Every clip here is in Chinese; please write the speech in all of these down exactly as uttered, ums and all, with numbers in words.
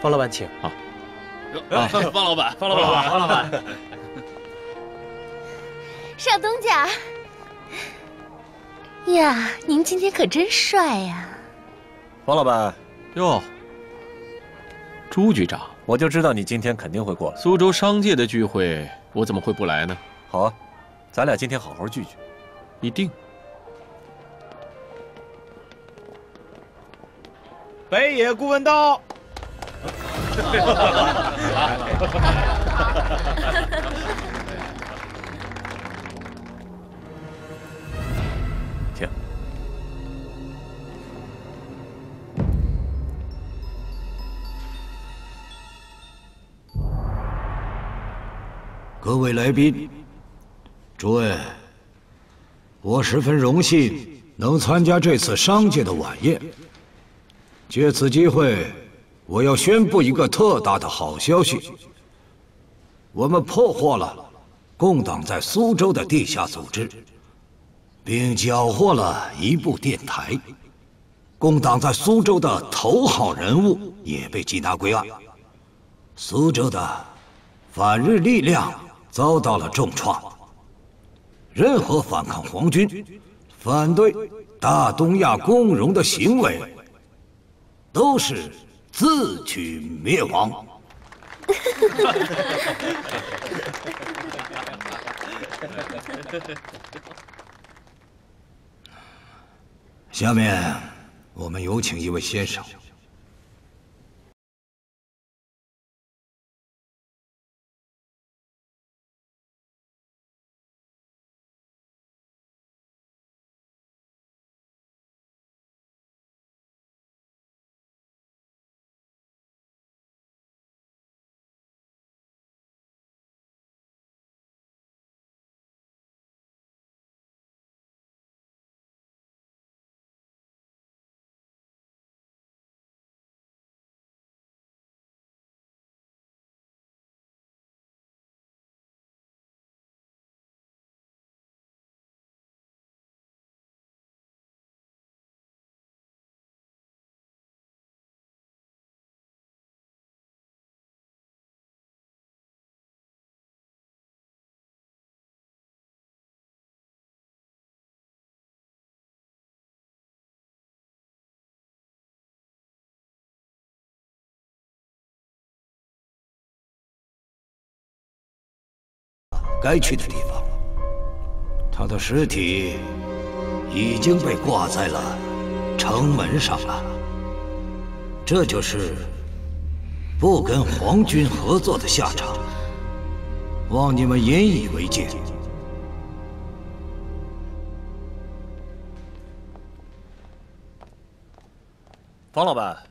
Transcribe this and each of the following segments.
方老板请。 好。啊，方老板， 方老板，方老板。 少东家。呀，您今天可真帅呀！ 方老板。 哟。朱局长， 我就知道你今天肯定会过来。 苏州商界的聚会，我怎么会不来呢？ 好啊，咱俩今天好好聚聚。 一定。 北野顾问到。 请。 各位来宾，诸位，我十分荣幸能参加这次商界的晚宴。借此机会，我要宣布一个特大的好消息：我们破获了共党在苏州的地下组织，并缴获了一部电台。共党在苏州的头号人物也被缉拿归案。苏州的反日力量遭到了重创。任何反抗皇军、反对大东亚共荣的行为，都是自取灭亡。下面，我们有请一位先生。该去的地方，他的尸体已经被挂在了城门上了。这就是不跟皇军合作的下场，望你们引以为戒。 方老板，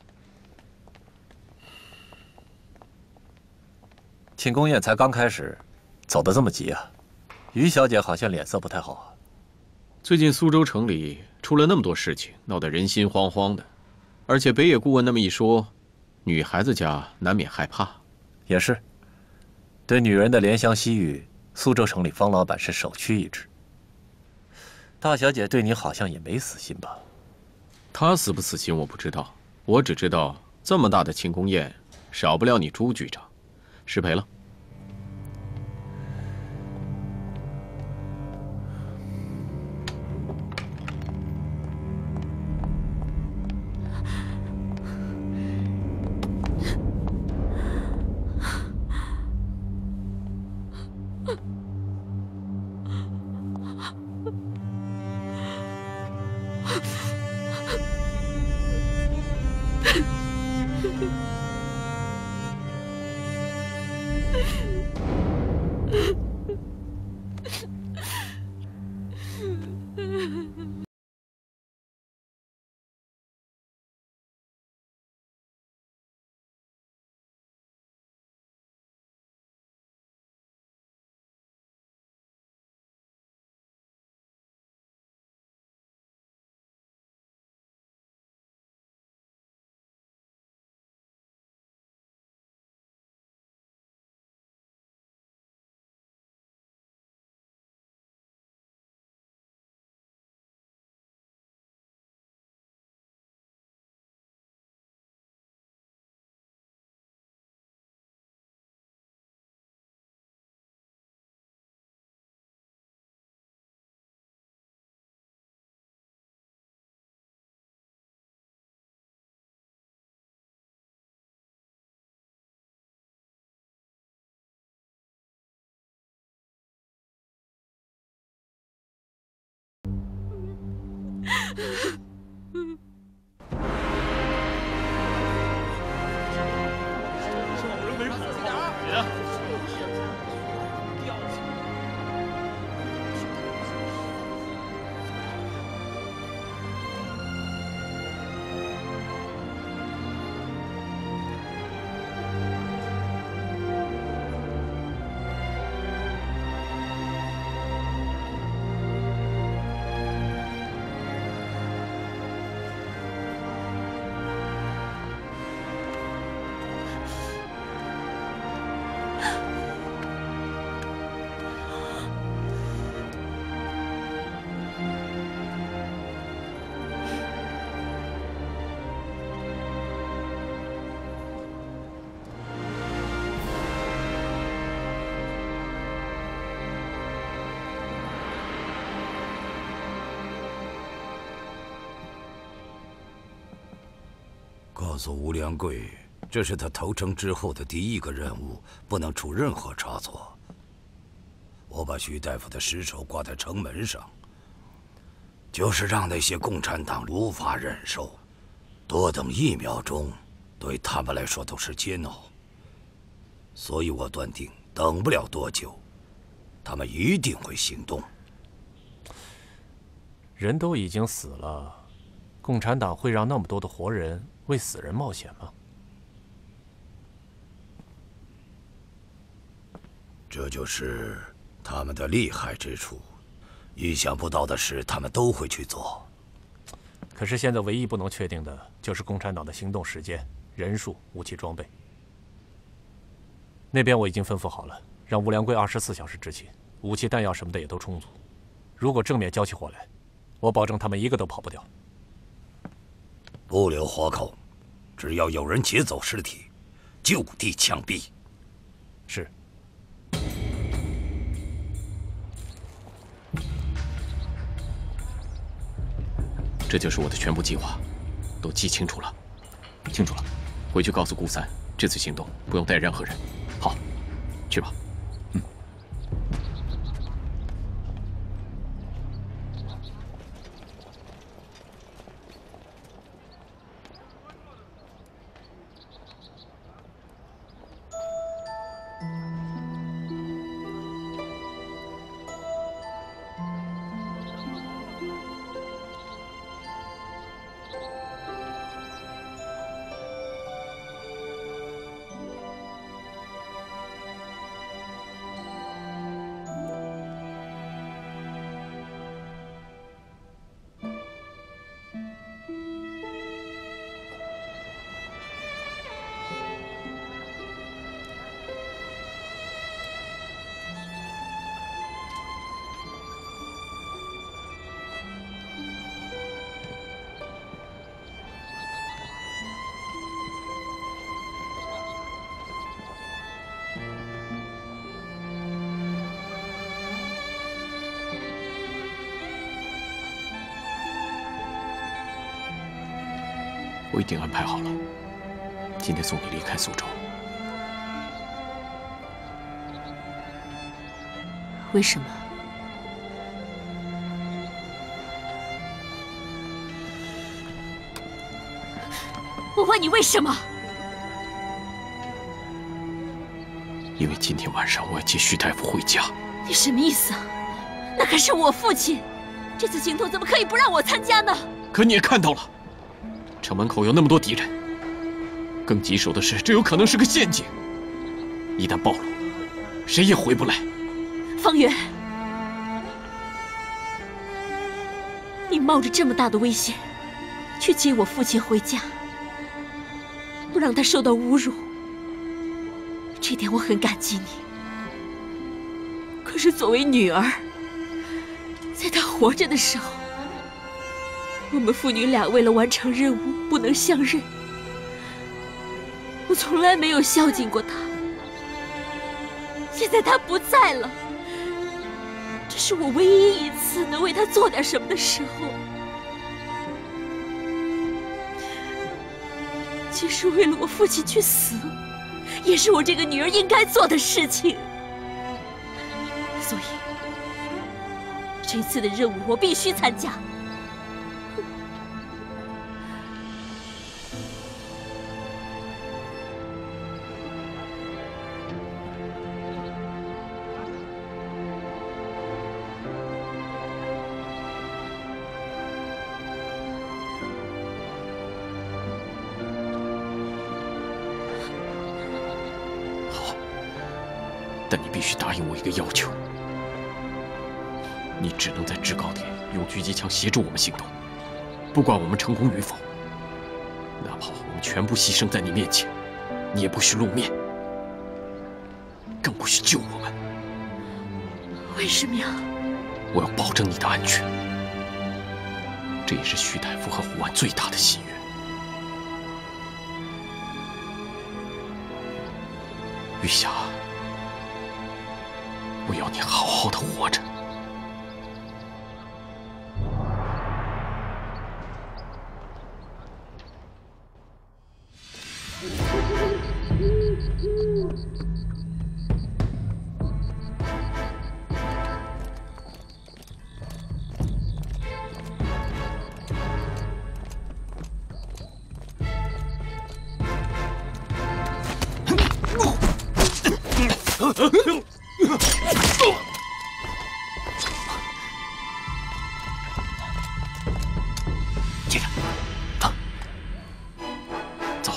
庆功宴才刚开始。走得这么急啊？于小姐好像脸色不太好啊。 最近苏州城里出了那么多事情，闹得人心惶惶的，而且北野顾问那么一说，女孩子家难免害怕。 也是，对女人的怜香惜玉，苏州城里方老板是首屈一指。大小姐对你好像也没死心吧？ 她死不死心我不知道，我只知道这么大的庆功宴，少不了你朱局长，失陪了。 告诉吴良贵，这是他投诚之后的第一个任务，不能出任何差错。我把徐大夫的尸首挂在城门上，就是让那些共产党无法忍受，多等一秒钟，对他们来说都是煎熬。所以我断定，等不了多久，他们一定会行动。 人都已经死了，共产党会让那么多的活人为死人冒险吗？ 这就是他们的厉害之处，意想不到的事，他们都会去做。 可是现在唯一不能确定的就是共产党的行动时间、人数、武器装备。那边我已经吩咐好了，让吴良贵二十四小时执勤，武器弹药什么的也都充足。如果正面交起火来，我保证他们一个都跑不掉。 不留活口，只要有人劫走尸体，就地枪毙。 是。 这就是我的全部计划，都记清楚了。清楚了，回去告诉顾三，这次行动不用带任何人。好，去吧。嗯。我已经安排好了，今天送你离开苏州。 为什么？我问你为什么？ 因为今天晚上我要接徐大夫回家。 你什么意思啊？那可是我父亲，这次行动怎么可以不让我参加呢？ 可你也看到了。城门口有那么多敌人，更棘手的是，这有可能是个陷阱。一旦暴露，谁也回不来。 方圆，你冒着这么大的危险去接我父亲回家，不让他受到侮辱，这点我很感激你。可是作为女儿，在他活着的时候，我们父女俩为了完成任务不能相认，我从来没有孝敬过他。现在他不在了，这是我唯一一次能为他做点什么的时候。即使为了我父亲去死，也是我这个女儿应该做的事情。所以，这次的任务我必须参加。 但你必须答应我一个要求，你只能在制高点用狙击枪协助我们行动，不管我们成功与否，哪怕我们全部牺牲在你面前，你也不许露面，更不许救我们。 为什么呀？ 我要保证你的安全，这也是徐大夫和胡安最大的心愿。玉霞，我要你好好的活着。 接着，啊，走。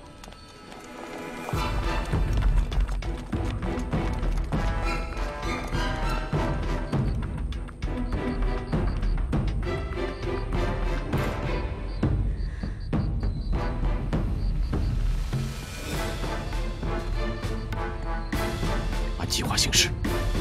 按计划行事。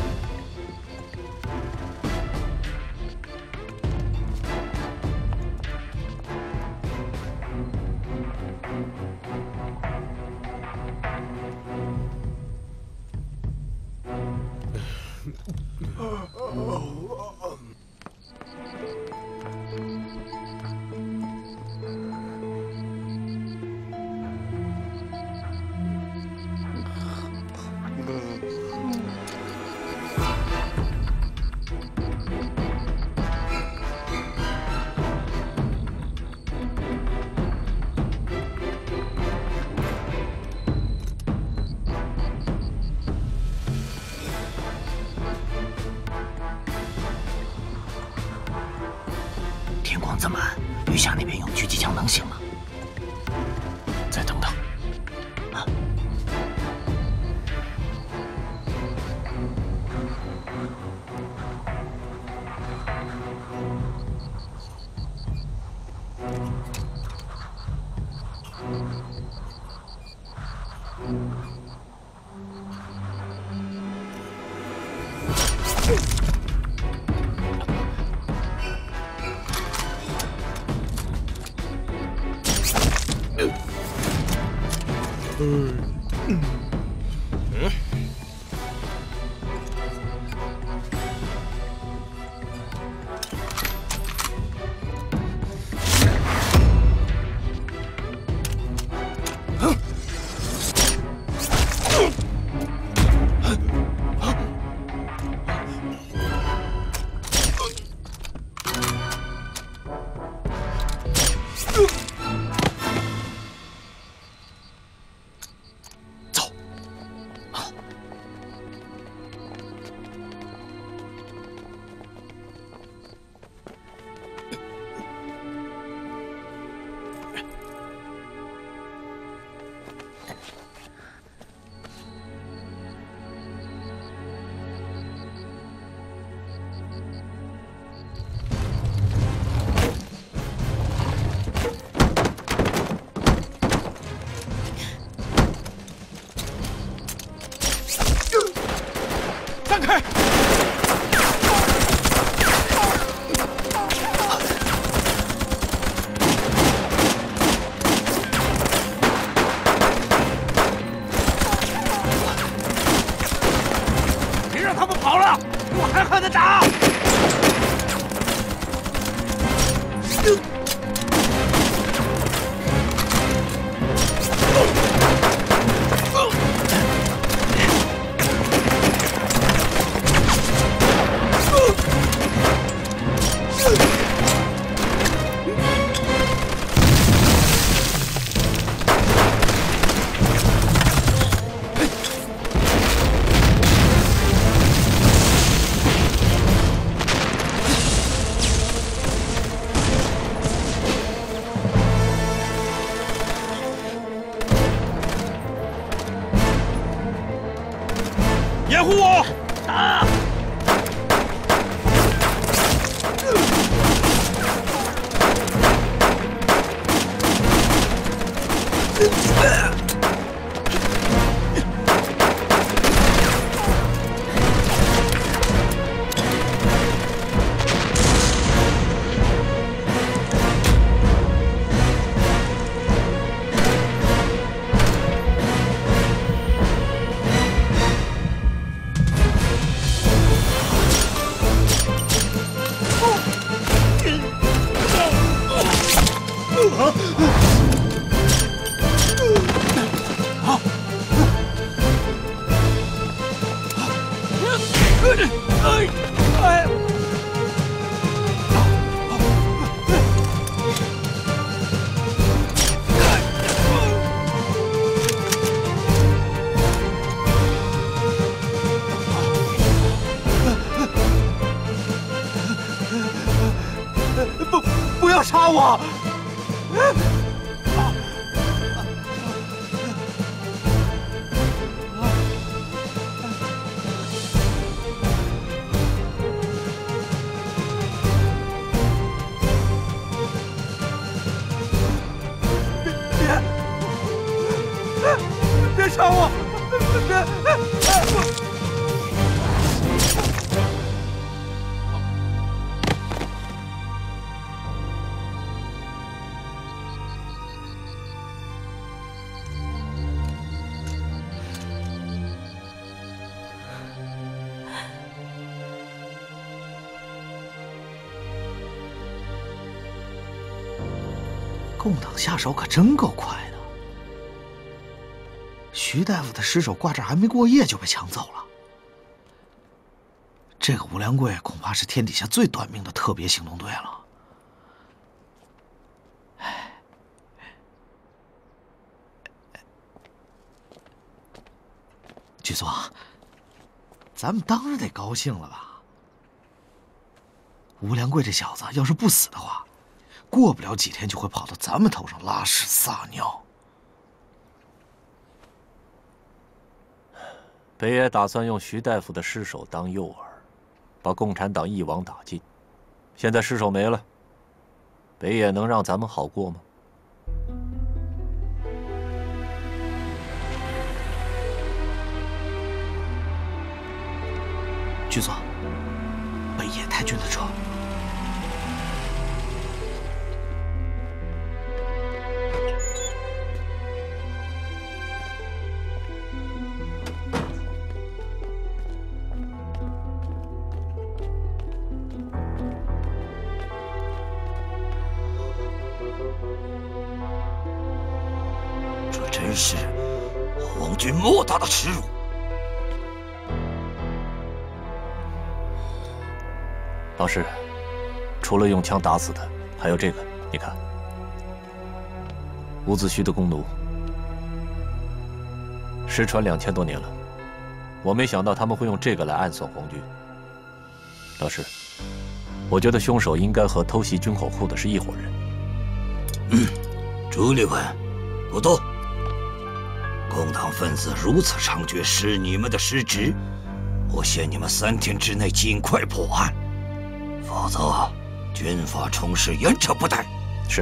天光这么暗，余下那边用狙击枪能行吗？ 再等等。 啊！ 散开！别让他们跑了，给我狠狠的打！ 掩护我！打！ 杀我！别别别杀我！别！ 共党下手可真够快的，徐大夫的尸首挂这还没过夜就被抢走了。这个吴良贵恐怕是天底下最短命的特别行动队了。唉，局座，咱们当然得高兴了吧？吴良贵这小子要是不死的话， 过不了几天就会跑到咱们头上拉屎撒尿。 北野打算用徐大夫的尸首当诱饵，把共产党一网打尽。现在尸首没了，北野能让咱们好过吗？ 局座，北野太君的车。 真是皇军莫大的耻辱！ 老师，除了用枪打死他，还有这个，你看，伍子胥的弓弩，失传两千多年了，我没想到他们会用这个来暗算皇军。老师，我觉得凶手应该和偷袭军火库的是一伙人。 嗯，朱立文，不多。 共党分子如此猖獗，是你们的失职。我限你们三天之内尽快破案，否则军法从事严惩不贷。 是。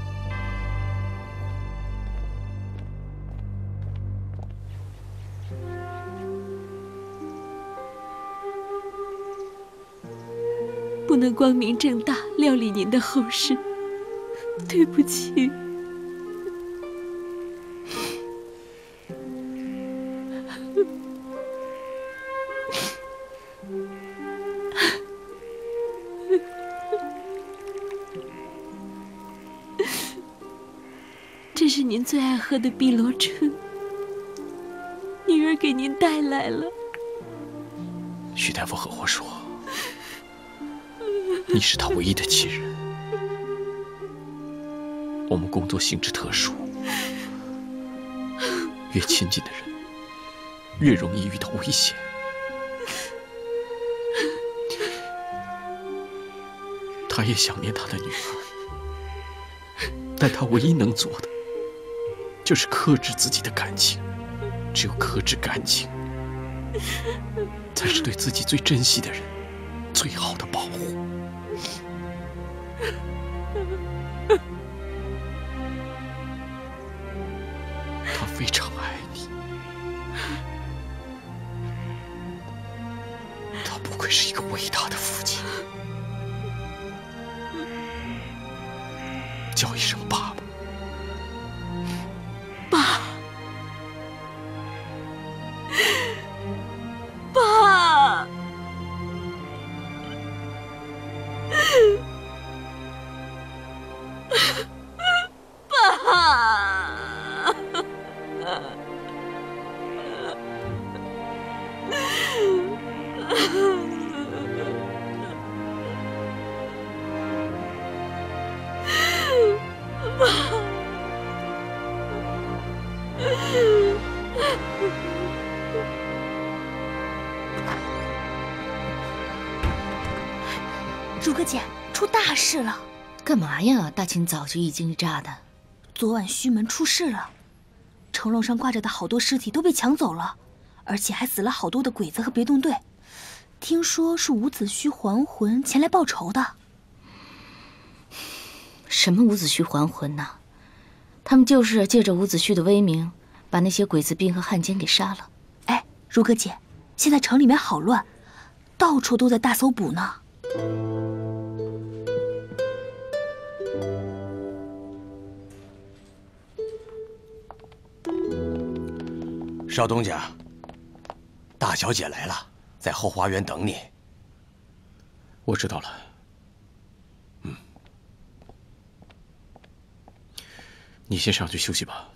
不能光明正大料理您的后事，对不起。 这是您最爱喝的碧螺春，女儿给您带来了。 徐大夫和我说，你是他唯一的亲人。我们工作性质特殊，越亲近的人，越容易遇到危险。他也想念他的女儿，但他唯一能做的。 就是克制自己的感情，只有克制感情，才是对自己最珍惜的人最好的保护。他非常爱你，他不愧是一个伟大的父亲。叫一声爸爸。 如歌姐，出大事了！ 干嘛呀？大清早就一惊一乍的。 昨晚须门出事了，城楼上挂着的好多尸体都被抢走了，而且还死了好多的鬼子和别动队。听说是伍子胥还魂前来报仇的。 什么伍子胥还魂呐？他们就是借着伍子胥的威名，把那些鬼子兵和汉奸给杀了。 哎，如歌姐，现在城里面好乱，到处都在大搜捕呢。 少东家，大小姐来了，在后花园等你。 我知道了。嗯，你先上去休息吧。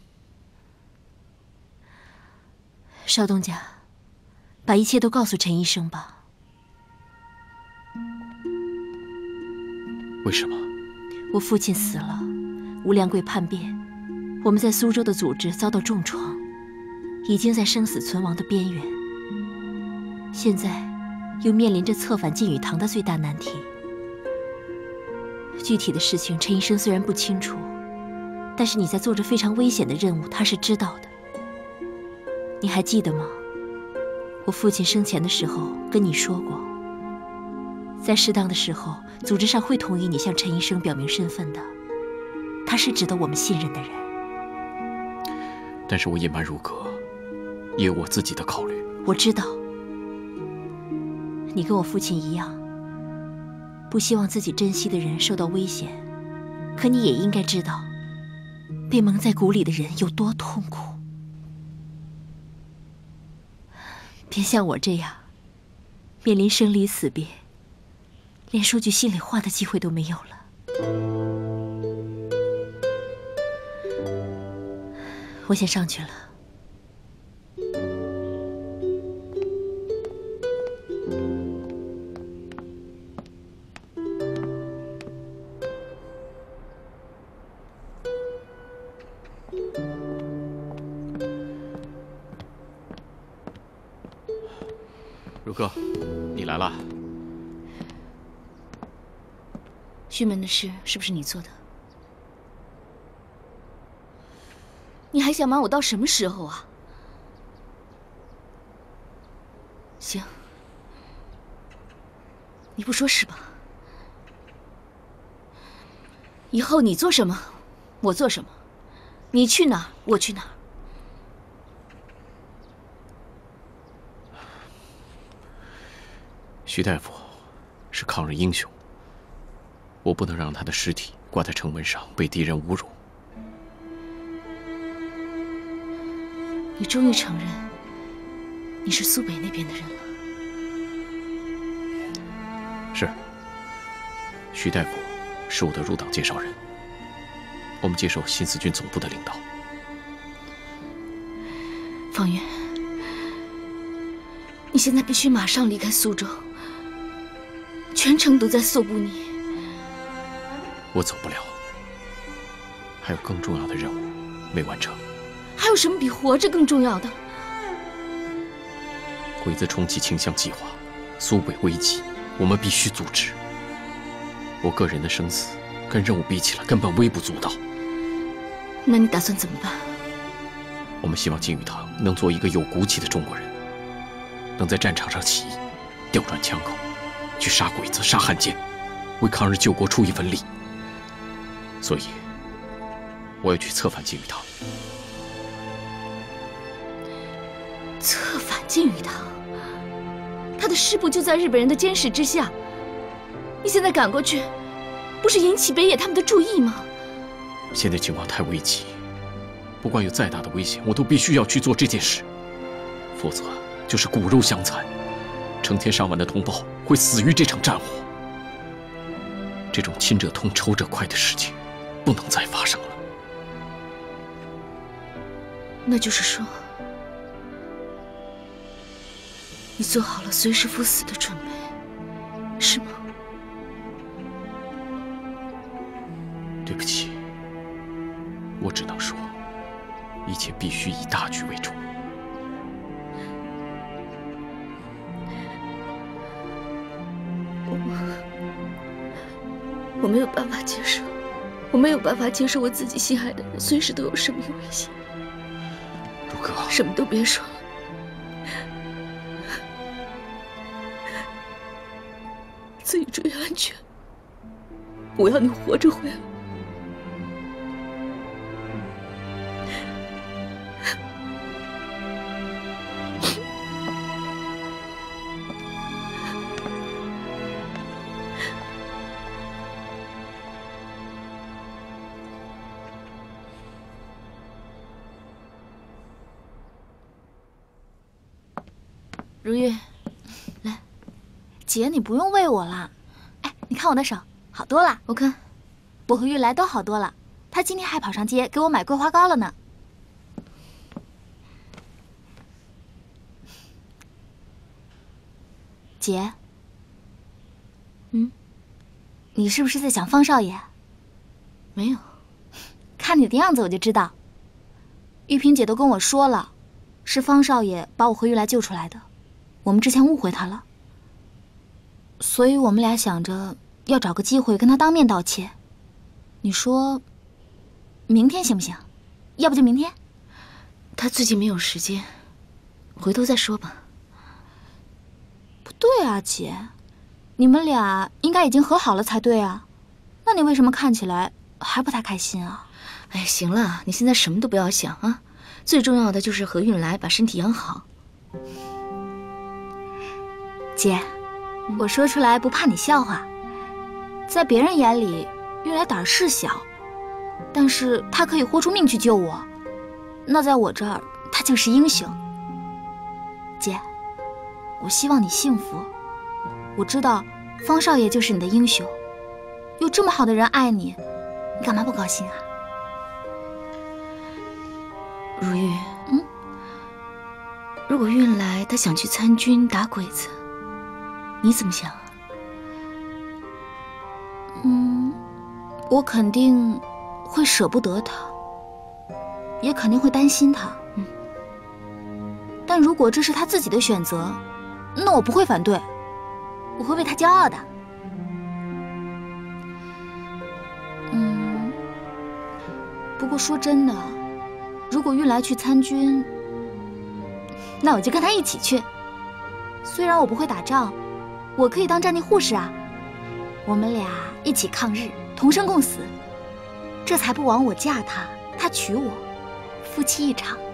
少东家，把一切都告诉陈医生吧。 为什么？ 我父亲死了，吴良贵叛变，我们在苏州的组织遭到重创。已经在生死存亡的边缘，现在又面临着策反靖宇堂的最大难题。具体的事情，陈医生虽然不清楚，但是你在做着非常危险的任务，他是知道的。你还记得吗？我父亲生前的时候跟你说过，在适当的时候，组织上会同意你向陈医生表明身份的。他是值得我们信任的人。 但是我隐瞒如歌。也有我自己的考虑。 我知道，你跟我父亲一样，不希望自己珍惜的人受到危险，可你也应该知道，被蒙在鼓里的人有多痛苦。别像我这样，面临生离死别，连说句心里话的机会都没有了。我先上去了。 如歌，你来了。 胥门的事是不是你做的？你还想瞒我到什么时候啊？行，你不说是吧？以后你做什么，我做什么；你去哪儿，我去哪儿。 徐大夫是抗日英雄，我不能让他的尸体挂在城门上被敌人侮辱。 你终于承认你是苏北那边的人了。 是，徐大夫是我的入党介绍人，我们接受新四军总部的领导。 方圆，你现在必须马上离开苏州。全城都在搜捕你， 我走不了，还有更重要的任务没完成。 还有什么比活着更重要的？ 鬼子重启清乡计划，苏北危机，我们必须阻止。我个人的生死跟任务比起来，根本微不足道。 那你打算怎么办？ 我们希望靖宇堂能做一个有骨气的中国人，能在战场上起义，调转枪口。去杀鬼子、杀汉奸，为抗日救国出一份力。所以，我要去策反靖宇堂。 策反靖宇堂？他的师部就在日本人的监视之下，你现在赶过去，不是引起北野他们的注意吗？ 现在情况太危急，不管有再大的危险，我都必须要去做这件事，否则就是骨肉相残。成千上万的同胞会死于这场战火，这种亲者痛、仇者快的事情不能再发生了。 那就是说，你做好了随时赴死的准备，是吗？ 对不起，我只能说，一切必须以大局为重。 我没有办法接受，我没有办法接受我自己心爱的人随时都有生命危险。 如歌， 什么都别说了，自己注意安全。我要你活着回来。如玉，来， 姐，你不用喂我了。哎，你看我的手，好多了。 我看， 我和玉来都好多了。她今天还跑上街给我买桂花糕了呢。姐， 嗯， 你是不是在想方少爷？ 没有， 看你的样子我就知道。玉萍姐都跟我说了，是方少爷把我和玉来救出来的。我们之前误会他了，所以我们俩想着要找个机会跟他当面道歉。你说，明天行不行？要不就明天。 他最近没有时间，回头再说吧。 不对啊，姐，你们俩应该已经和好了才对啊，那你为什么看起来还不太开心啊？ 哎，行了，你现在什么都不要想啊，最重要的就是和运来把身体养好。 姐，我说出来不怕你笑话，在别人眼里，运来胆儿是小，但是他可以豁出命去救我，那在我这儿，他就是英雄。姐，我希望你幸福。我知道方少爷就是你的英雄，有这么好的人爱你，你干嘛不高兴啊？ 如玉，嗯，如果运来他想去参军打鬼子，你怎么想啊？ 嗯，我肯定会舍不得他，也肯定会担心他。嗯，但如果这是他自己的选择，那我不会反对，我会为他骄傲的。嗯，不过说真的，如果运来去参军，那我就跟他一起去。虽然我不会打仗，我可以当战地护士啊。我们俩一起抗日，同生共死，这才不枉我嫁他，他娶我，夫妻一场。